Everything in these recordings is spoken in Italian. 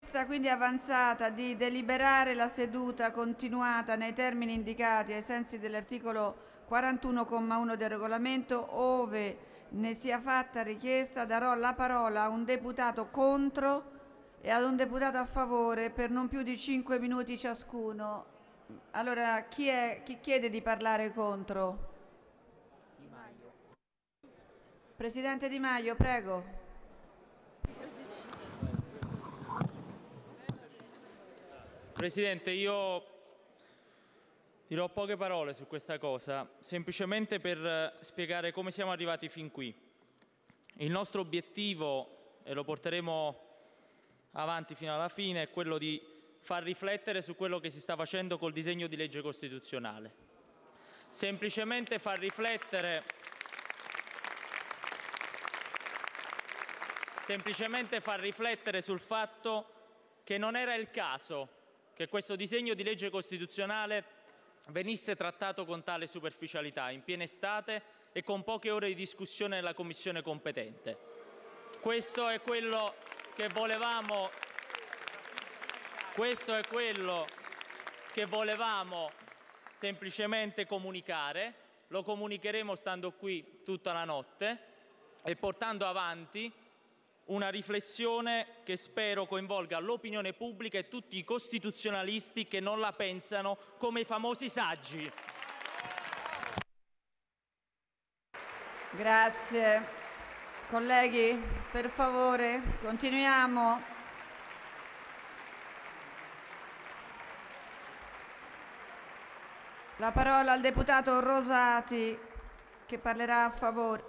richiesta quindi avanzata di deliberare la seduta continuata nei termini indicati ai sensi dell'articolo 41,1 del regolamento. Ove ne sia fatta richiesta, darò la parola a un deputato contro e ad un deputato a favore per non più di 5 minuti ciascuno. Allora, chi chiede di parlare contro? Presidente Di Maio, prego. Presidente, io dirò poche parole su questa cosa, semplicemente per spiegare come siamo arrivati fin qui. Il nostro obiettivo, e lo porteremo avanti fino alla fine, è quello di far riflettere su quello che si sta facendo col disegno di legge costituzionale. Semplicemente far riflettere sul fatto che non era il caso che questo disegno di legge costituzionale venisse trattato con tale superficialità, in piena estate e con poche ore di discussione nella Commissione competente. Questo è quello che volevamo semplicemente comunicare. Lo comunicheremo stando qui tutta la notte e portando avanti una riflessione che spero coinvolga l'opinione pubblica e tutti i costituzionalisti che non la pensano come i famosi saggi. Grazie. Colleghi, per favore, continuiamo. La parola al deputato Rosati, che parlerà a favore.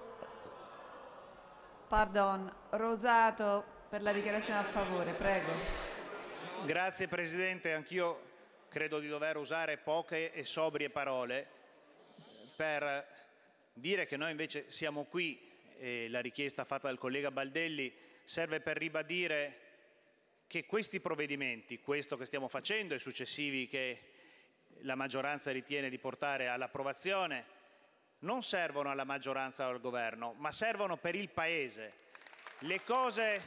Rosato per la dichiarazione a favore, prego. Grazie Presidente, anch'io credo di dover usare poche e sobrie parole per dire che noi invece siamo qui e la richiesta fatta dal collega Baldelli serve per ribadire che questi provvedimenti, questo che stiamo facendo e successivi che la maggioranza ritiene di portare all'approvazione, non servono alla maggioranza o al governo, ma servono per il Paese. Le cose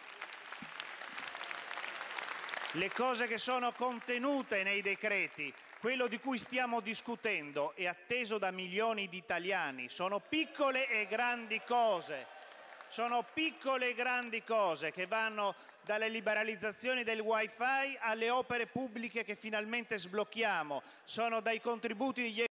che sono contenute nei decreti, quello di cui stiamo discutendo e atteso da milioni di italiani, sono piccole e grandi cose. Sono piccole e grandi cose che vanno dalle liberalizzazioni del wifi alle opere pubbliche che finalmente sblocchiamo, sono dai contributi degli